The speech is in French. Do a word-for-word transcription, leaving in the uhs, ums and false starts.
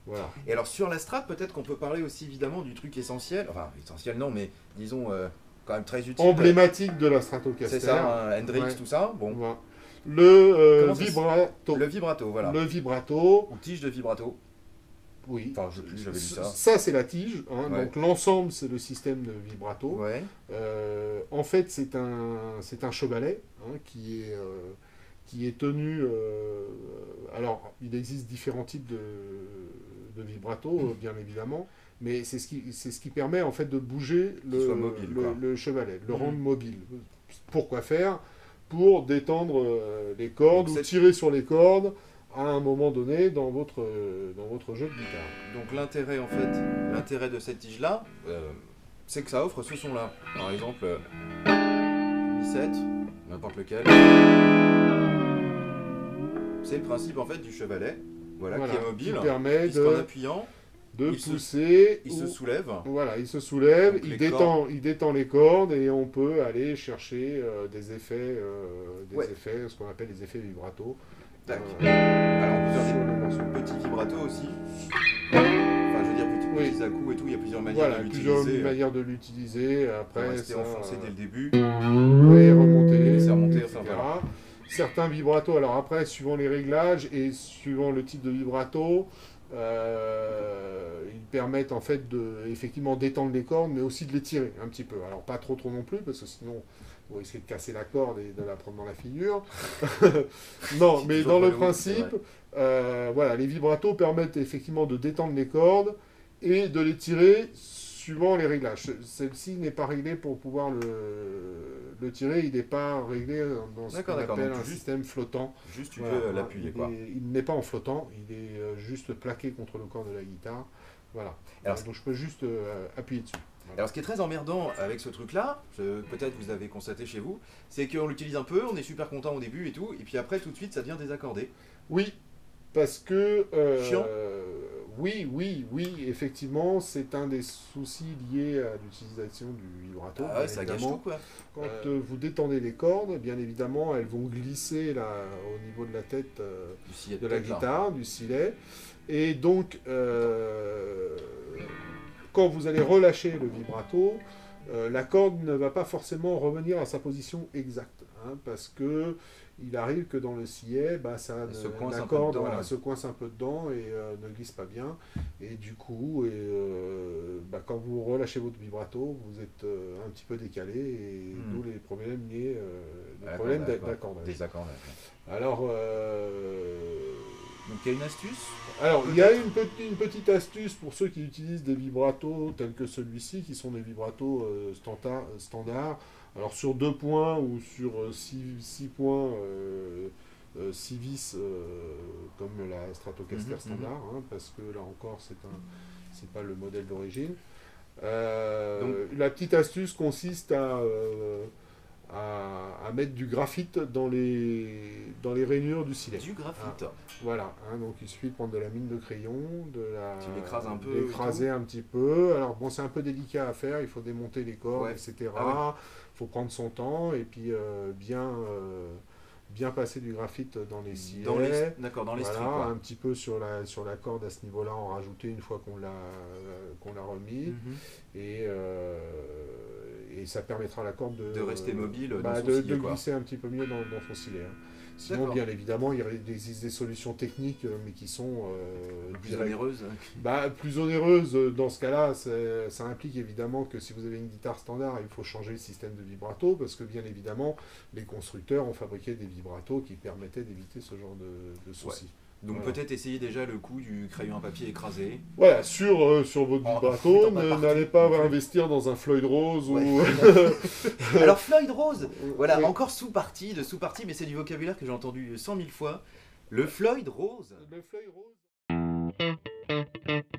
Voilà. Et alors sur la Strat, peut-être qu'on peut parler aussi évidemment du truc essentiel, enfin essentiel non, mais disons euh, quand même très utile. Emblématique de la Stratocaster. C'est ça, hein, Hendrix, Ouais. tout ça. Bon. Voilà. Le euh, Comment ça se- vibrato. Le vibrato, voilà. Le vibrato. Ou tige de vibrato. Oui. Enfin, je sais plus, j'avais lu ça. Ça, c'est la tige. Hein. Ouais. Donc l'ensemble, c'est le système de vibrato. Ouais. Euh, en fait, c'est un, c'est un chevalet hein, qui est, euh, qui est tenu. euh, alors, il existe différents types de, de vibrato, euh, bien évidemment, mais c'est ce qui, c'est ce qui permet en fait de bouger Qu'il le, soit mobile, le, quoi. le chevalet, de le Mhm. rendre mobile. Pourquoi faire? Pour détendre euh, les cordes Donc, ou c'est- tirer sur les cordes à un moment donné dans votre, euh, dans votre jeu de guitare. Donc l'intérêt en fait, l'intérêt de cette tige là, euh, c'est que ça offre ce son là. Par exemple, euh, mi sept, n'importe lequel. C'est le principe en fait du chevalet, voilà, Voilà, qui est mobile, qui permet puisqu'en de, appuyant, de il se- pousser. il ou- se soulève. Voilà, il se soulève, Donc, il les détend, il détend les cordes et on peut aller chercher euh, des effets, euh, des Ouais. effets, ce qu'on appelle les effets vibrato. Tac. Euh, Alors on peut sur faire le morceau. des petits vibrato aussi. Enfin je veux dire petits, Oui. petits à-coups et tout, il y a plusieurs manières Voilà, de plusieurs l'utiliser. manières de l'utiliser. On Après, va rester ça, enfoncé dès le début. ouais, remonter, Laisser remonter, et enfin, cetera. voilà. Certains vibratos, alors après, suivant les réglages et suivant le type de vibrato, euh, ils permettent en fait de effectivement d'étendre les cordes, mais aussi de les tirer un petit peu. Alors pas trop trop non plus, parce que sinon vous risquez de casser la corde et de la prendre dans la figure. Non, mais toujours dans pas le le haut, principe, c'est vrai. euh, voilà, les vibratos permettent effectivement de détendre les cordes et de les tirer suivant les réglages. Ce- Celle-ci n'est pas réglée pour pouvoir le, le tirer, il n'est pas réglé dans ce D'accord, qu'on d'accord, appelle donc un juste- système flottant. Juste tu Voilà, peux hein, l'appuyer il quoi. est- Il n'est pas en flottant, il est euh, juste plaqué contre le corps de la guitare. Voilà. Alors, Euh, donc je peux juste euh, appuyer dessus. Voilà. Alors ce qui est très emmerdant avec ce truc là, peut-être vous avez constaté chez vous, c'est qu'on l'utilise un peu, on est super content au début et tout, et puis après tout de suite ça devient désaccordé. Oui, parce que... euh, Chiant. Oui, oui, oui, effectivement, c'est un des soucis liés à l'utilisation du vibrato. Ah bien ouais, ça gâche évidemment. tout quoi. Quand Euh, euh, vous détendez les cordes, bien évidemment, elles vont glisser là, au niveau de la tête euh, Du sillet de la tête, là. guitare, du silet. Et donc, euh, quand vous allez relâcher le vibrato, euh, la corde ne va pas forcément revenir à sa position exacte. Hein, parce que il arrive que dans le sillet, bah, ça, Elle ne- se coince la un peu corde dedans, voilà, ouais. se coince un peu dedans et euh, ne glisse pas bien. Et du coup, et, euh, bah, quand vous relâchez votre vibrato, vous êtes euh, un petit peu décalé et Hmm. d'où les problèmes liés, euh, les Ah, problèmes d'accord, d'accord. d'accordage. Des accords, d'accord. Alors, euh, Donc il y a une astuce. alors, il y a une, petite- une petite astuce pour ceux qui utilisent des vibratos tels que celui-ci, qui sont des vibratos euh, standard, standards. Alors, sur deux points ou sur euh, six, six points, euh, euh, six vis, euh, comme la Stratocaster Mhm, standard, hein, parce que là encore, c'est un, c'est pas le modèle d'origine. Euh, Donc- la petite astuce consiste à, euh, à, à mettre du graphite dans les, dans les rainures du silet. Du graphite. Voilà, hein, donc il suffit de prendre de la mine de crayon, de la Tu l'écrases un peu l'écraser et un petit peu. Alors bon, c'est un peu délicat à faire, il faut démonter les cordes, Ouais. et cetera. Ah Il faut prendre son temps et puis euh, bien, euh, bien passer du graphite dans les silets. Dans les, d'accord, dans les Voilà, strips. quoi. un petit peu sur la, sur la corde à ce niveau-là, en rajouter une fois qu'on l'a qu'on l'a remis. Mhm. Et, euh, et ça permettra à la corde de, De rester mobile dans bah, son de, silet, de quoi. glisser un petit peu mieux dans, dans son silet. hein. Sinon, D'accord. bien évidemment, il y a- il existe des solutions techniques, euh, mais qui sont euh, Plus directes. onéreuse. Bah, plus onéreuses. euh, Dans ce cas-là, c'est- ça implique évidemment que si vous avez une guitare standard, il faut changer le système de vibrato, parce que bien évidemment, les constructeurs ont fabriqué des vibratos qui permettaient d'éviter ce genre de, de soucis. Donc Voilà. peut-être essayer déjà le coup du crayon à papier écrasé. Voilà, sur, euh, sur votre Oh, vibrato, mettant pas ne- partout n'allez pas non plus. investir dans un Floyd Rose Ouais. ou... Alors Floyd Rose, voilà, Oui. encore sous-partie de sous-partie, mais c'est du vocabulaire que j'ai entendu cent mille fois. Le Floyd Rose. Le Floyd Rose.